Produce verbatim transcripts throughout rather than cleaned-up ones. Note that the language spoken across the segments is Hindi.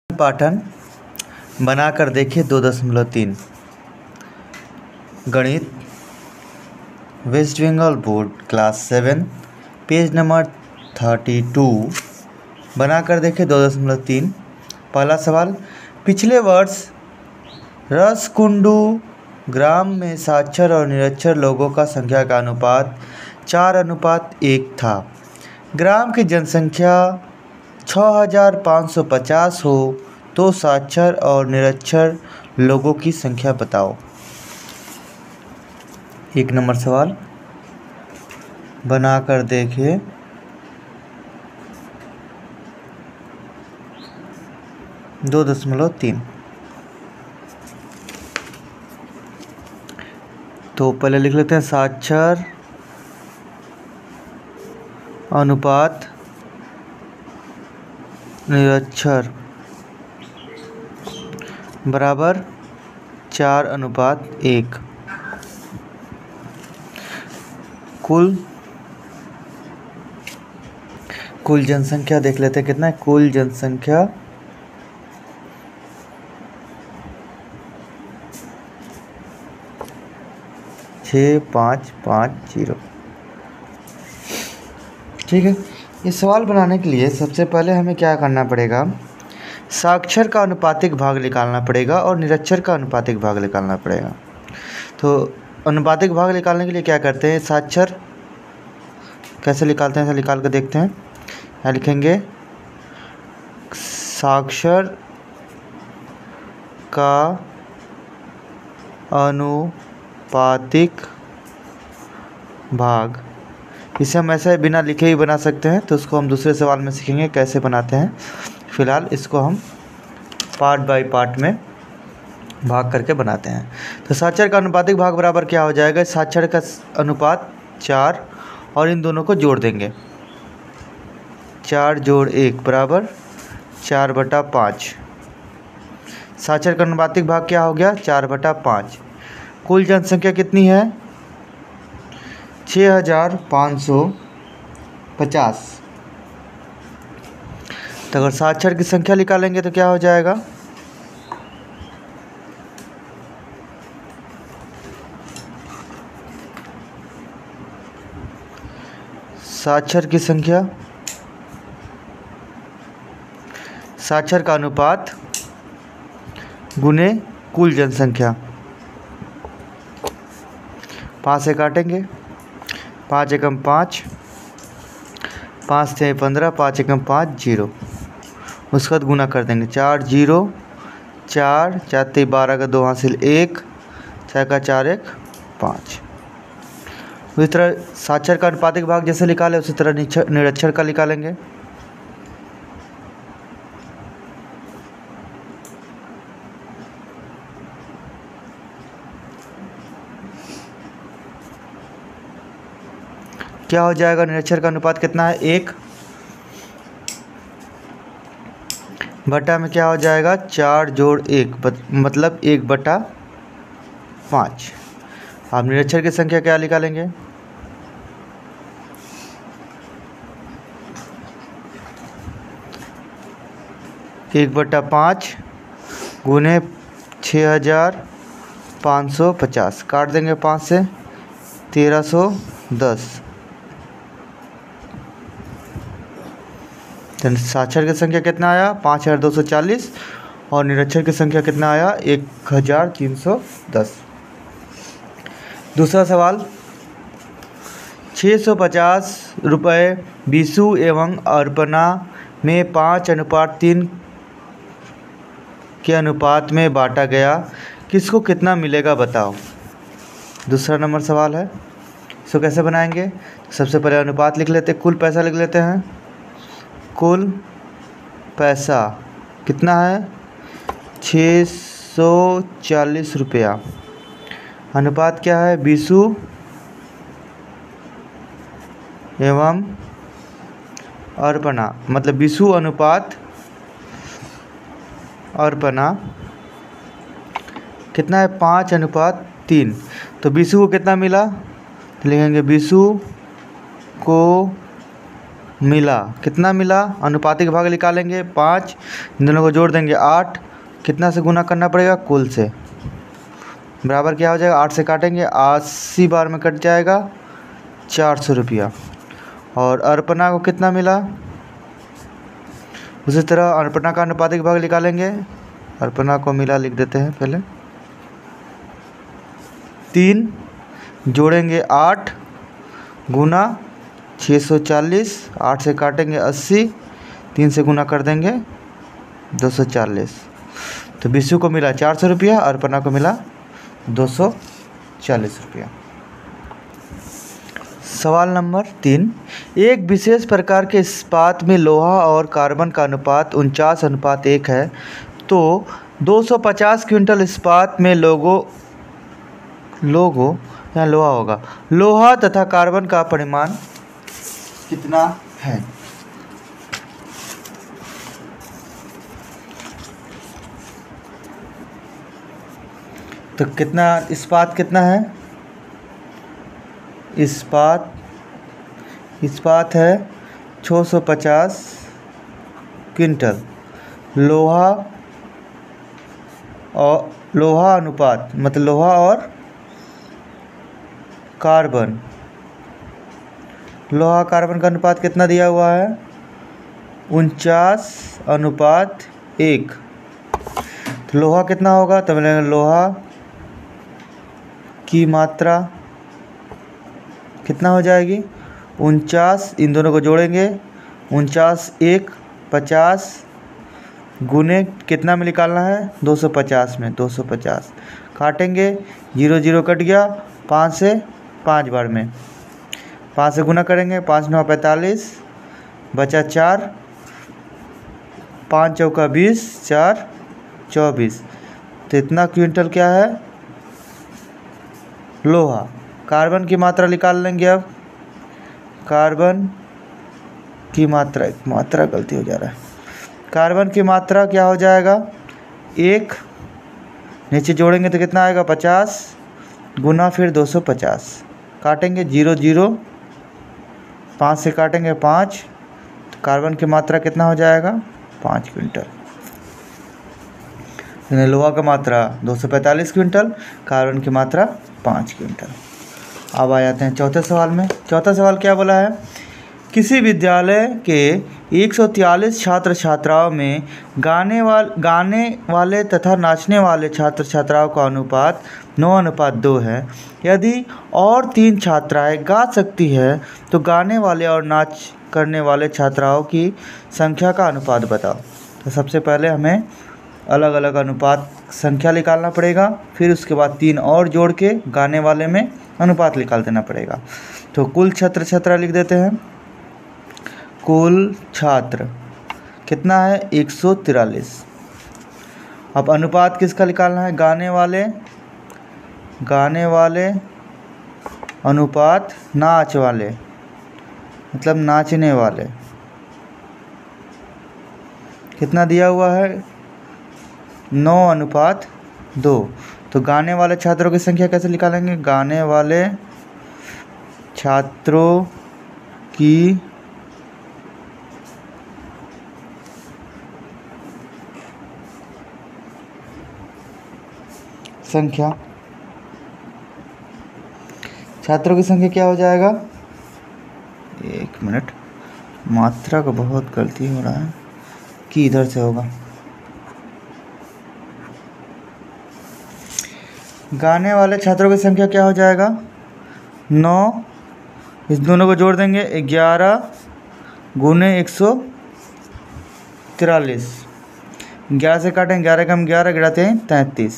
पाठन बनाकर देखिए दो दशमलव तीन गणित West Bengal board class seven page number thirty two. बनाकर देखिए दो दशमलव तीन। पहला सवाल, पिछले वर्ष रसकुंडू ग्राम में साक्षर और निरक्षर लोगों का संख्या का अनुपात चार अनुपात एक था। ग्राम की जनसंख्या छः हज़ार पाँच सौ पचास हो तो साक्षर और निरक्षर लोगों की संख्या बताओ। एक नंबर सवाल बनाकर देखिए दो दशमलव तीन। तो पहले लिख लेते हैं साक्षर अनुपात निरक्षर बराबर चार अनुपात एक। कुल कुल जनसंख्या देख लेते हैं कितना है। कुल जनसंख्या छः पाँच पाँच जीरो। ठीक है, ये सवाल बनाने के लिए सबसे पहले हमें क्या करना पड़ेगा, साक्षर का अनुपातिक भाग निकालना पड़ेगा और निरक्षर का अनुपातिक भाग निकालना पड़ेगा। तो अनुपातिक भाग निकालने के लिए क्या करते हैं, साक्षर कैसे निकालते हैं, ऐसा निकाल कर देखते हैं। यहाँ लिखेंगे साक्षर का अनुपातिक भाग, इसे हम ऐसे बिना लिखे ही बना सकते हैं, तो उसको हम दूसरे सवाल में सीखेंगे कैसे बनाते हैं। फिलहाल इसको हम पार्ट बाय पार्ट में भाग करके बनाते हैं। तो साक्षर का अनुपातिक भाग बराबर क्या हो जाएगा, साक्षर का अनुपात चार और इन दोनों को जोड़ देंगे, चार जोड़ एक बराबर चार बटा पाँच। साक्षर का अनुपातिक भाग क्या हो गया, चार बटा पाँच। कुल जनसंख्या कितनी है, छः हज़ार पाँच सौ पचास। तो अगर साक्षर की संख्या निकालेंगे तो क्या हो जाएगा, साक्षर की संख्या साक्षर का अनुपात गुने कुल जनसंख्या। पाँच से काटेंगे, पाँच एकम पाँच, पाँच छः पंद्रह, पाँच एकम पाँच जीरो। उसके बाद गुना कर देंगे, चार जीरो चार, चार तीन बारह का दो हासिल एक, छः का चार एक पाँच। उसी तरह साक्षर का अनुपातिक भाग जैसे निकाले उसी तरह निरक्षर का निकालेंगे। क्या हो जाएगा, निरक्षर का अनुपात कितना है, एक बटा में क्या हो जाएगा, चार जोड़ एक मतलब एक बटा पाँच। आप निरक्षर की संख्या क्या निकालेंगे, एक बटा पाँच गुने छः हज़ार पाँच सौ पचास, काट देंगे पाँच से, तेरह सौ दस। साक्षर की संख्या कितना आया, पाँच हज़ार दो सौ चालीस और निरक्षर की संख्या कितना आया, एक हज़ार तीन सौ दस। दूसरा सवाल, छः सौ पचास रुपये विशु एवं अर्पणा में पाँच अनुपात तीन के अनुपात में बांटा गया, किसको कितना मिलेगा बताओ। दूसरा नंबर सवाल है, इसको कैसे बनाएंगे, सबसे पहले अनुपात लिख लेते हैं, कुल पैसा लिख लेते हैं। कुल पैसा कितना है, छः सौ चालीस रुपया। अनुपात क्या है, विशु एवं अर्पणा, मतलब विशु अनुपात अर्पणा कितना है, पाँच अनुपात तीन। तो विशु को कितना मिला, लिखेंगे विशु को मिला, कितना मिला, अनुपातिक भाग निकालेंगे पाँच, इन दोनों को जोड़ देंगे आठ, कितना से गुना करना पड़ेगा, कुल से, बराबर क्या हो जाएगा, आठ से काटेंगे अस्सी बार में कट जाएगा चार सौ रुपया। और अर्पणा को कितना मिला, उसी तरह अर्पणा का अनुपातिक भाग निकालेंगे, अर्पणा को मिला लिख देते हैं पहले, तीन जोड़ेंगे आठ गुना छः सौ चालीस, आठ से काटेंगे अस्सी, तीन से गुना कर देंगे दो सौ चालीस। तो विशु को मिला चार सौ रुपया, अर्पणा को मिला दो सौ चालीस रुपया। सवाल नंबर तीन, एक विशेष प्रकार के इस्पात में लोहा और कार्बन का अनुपात उनचास अनुपात एक है, तो दो सौ पचास क्विंटल इस्पात में लोगों लोगों यहाँ लोहा होगा, लोहा तथा कार्बन का परिमाण कितना है। तो कितना इस्पात कितना है, इस्पात इस्पात है छः सौ पचास क्विंटल, लोहा और लोहा अनुपात मतलब लोहा और कार्बन, लोहा कार्बन का अनुपात कितना दिया हुआ है, उनचास अनुपात एक। तो लोहा कितना होगा, तो मैंने लोहा की मात्रा कितना हो जाएगी, उनचास, इन दोनों को जोड़ेंगे उनचास एक पचास गुने कितना में निकालना है, दो सौ पचास में, दो सौ पचास काटेंगे, जीरो जीरो कट गया, पाँच से पाँच बार में, पाँच से गुना करेंगे, पाँच नौ पैंतालीस, बचा चार, पाँच चौका बीस, चार चौबीस। तो इतना क्विंटल क्या है, लोहा। कार्बन की मात्रा निकाल लेंगे अब, कार्बन की मात्रा, एक मात्रा गलती हो जा रहा है, कार्बन की मात्रा क्या हो जाएगा, एक, नीचे जोड़ेंगे तो कितना आएगा, पचास गुना फिर दो सौ पचास, काटेंगे जीरो जीरो, पाँच से काटेंगे पाँच, तो कार्बन की मात्रा कितना हो जाएगा, पाँच क्विंटल। लोहा का मात्रा दो सौ पैंतालीस क्विंटल, कार्बन की मात्रा पाँच क्विंटल। अब आ जाते हैं चौथे सवाल में। चौथा सवाल क्या बोला है, किसी विद्यालय के एक सौ तियालीस छात्र छात्राओं में गाने वाले गाने वाले तथा नाचने वाले छात्र छात्राओं का अनुपात नौ अनुपात दो है। यदि और तीन छात्राएं गा सकती है तो गाने वाले और नाच करने वाले छात्राओं की संख्या का अनुपात बताओ। तो सबसे पहले हमें अलग अलग अनुपात संख्या निकालना पड़ेगा, फिर उसके बाद तीन और जोड़ के गाने वाले में अनुपात निकाल देना पड़ेगा। तो कुल छात्र छात्रा लिख देते हैं, कुल छात्र कितना है, एक सौ तिरालीस। अब अनुपात किसका निकालना है, गाने वाले गाने वाले अनुपात नाच वाले, मतलब नाचने वाले, कितना दिया हुआ है, नौ अनुपात दो। तो गाने वाले छात्रों की संख्या कैसे निकालेंगे, गाने वाले छात्रों की संख्या, छात्रों की संख्या क्या हो जाएगा, एक मिनट, मात्रा का बहुत गलती हो रहा है कि इधर से होगा, गाने वाले छात्रों की संख्या क्या हो जाएगा, नौ, इस दोनों को जोड़ देंगे ग्यारह गुने एक सौ तिरालीस, ग्यारह से काटेंगे, ग्यारह कम ग्यारह गिराते हैं तैंतीस,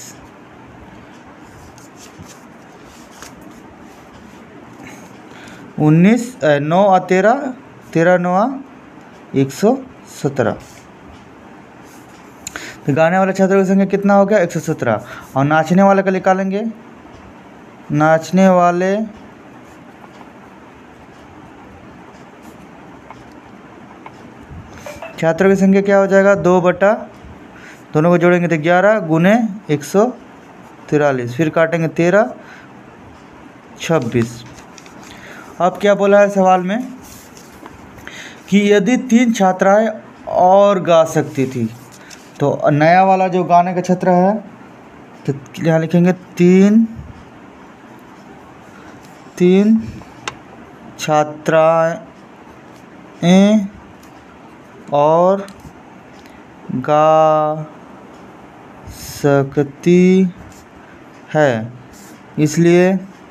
उन्नीस, नौ और तेरह, तेरह नौ एक सौ सत्रह। तो गाने वाले छात्रों की संख्या कितना हो गया, एक सौ सत्रह। और नाचने वाले का निकालेंगे, नाचने वाले छात्रों की संख्या क्या हो जाएगा, दो बटा, दोनों को जोड़ेंगे तो ग्यारह गुने एक सौ तिरालीस, फिर काटेंगे तेरह, छब्बीस। अब क्या बोला है सवाल में कि यदि तीन छात्राएं और गा सकती थी, तो नया वाला जो गाने का क्षेत्र है तो यहाँ लिखेंगे तीन तीन छात्राएं और गा सकती है, इसलिए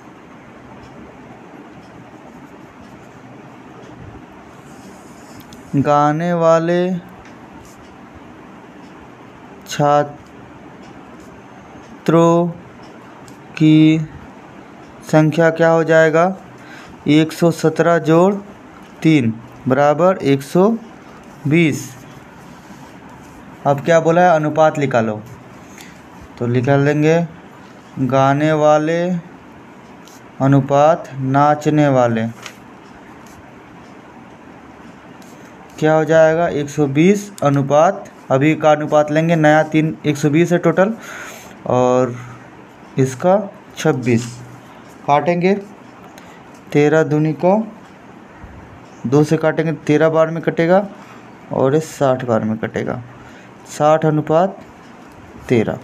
गाने वाले छात्रों की संख्या क्या हो जाएगा, एक सौ सत्रह जोड़ तीन बराबर एक सौ बीस। अब क्या बोला है, अनुपात निकालो, तो निकाल लेंगे गाने वाले अनुपात नाचने वाले, क्या हो जाएगा एक सौ बीस अनुपात, अभी का अनुपात लेंगे नया तीन एक सौ बीस है टोटल, और इसका छब्बीस काटेंगे, तेरह दूनी का दो से काटेंगे, तेरह बार में कटेगा और ये साठ बार में कटेगा, साठ अनुपात तेरह।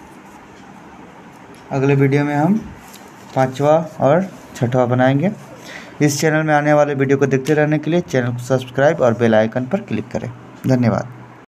अगले वीडियो में हम पांचवा और छठवा बनाएंगे। इस चैनल में आने वाले वीडियो को देखते रहने के लिए चैनल को सब्सक्राइब और बेल आइकन पर क्लिक करें। धन्यवाद।